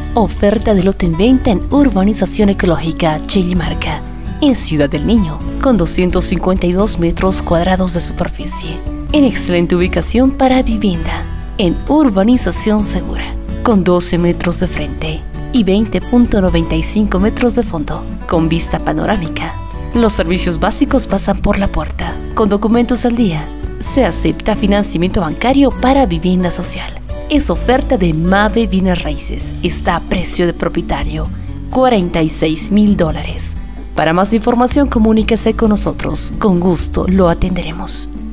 Oferta de lote en venta en Urbanización Ecológica Chilimarca, en Ciudad del Niño, con 252 metros cuadrados de superficie, en excelente ubicación para vivienda, en urbanización segura, con 12 metros de frente y 20.95 metros de fondo, con vista panorámica. Los servicios básicos pasan por la puerta, con documentos al día. Se acepta financiamiento bancario para vivienda social. Es oferta de Mave Bienes Raíces. Está a precio de propietario, $46,000. Para más información, comuníquese con nosotros. Con gusto lo atenderemos.